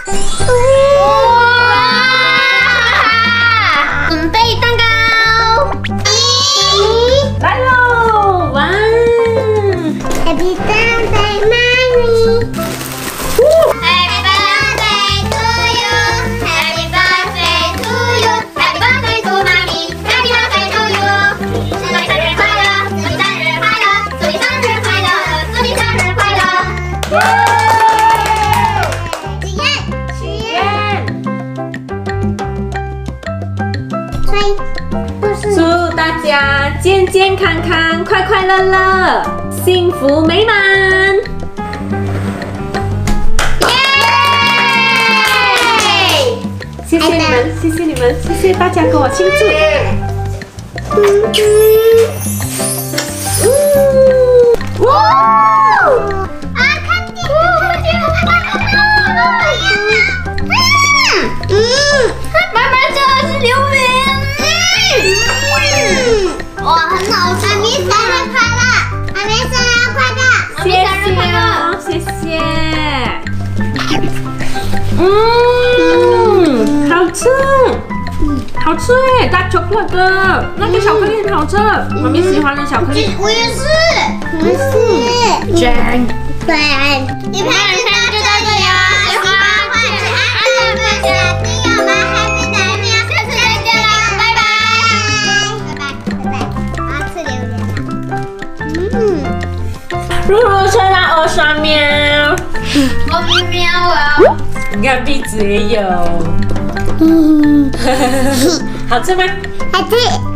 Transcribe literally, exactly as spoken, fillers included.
准备蛋糕。 来喽！哇 ！Happy birthday, mommy. Happy birthday to you. Happy birthday to you. Happy birthday to mommy. Happy birthday to you. 祝你生日快乐，祝你生日快乐，祝你生日快乐，祝你生日快乐。许愿，许愿。吹。 祝大家健健康康、快快乐乐、幸福美满！耶！谢谢你们，谢谢你们，谢谢大家跟我庆祝。哇！ 啊，看见，嗯，妈妈这是榴莲。哇，很好吃！阿咪生日快乐！阿咪生日快乐！ 谢谢哦，谢谢。嗯，好吃，好吃哎，大巧克力的那个巧克力很好吃，妈咪喜欢的巧克力。 我也是，我也是。 卷， 对，你拍子到就到这里哦。喜欢或者按赞分享，订阅我们 Happy 奶面，下次再见啦，拜拜，拜拜，拜拜。我要吃榴莲了。嗯， 露露吃到耳上面， 我咪喵了。 你看鼻子也有， 嗯， 好吃吗？ 好吃。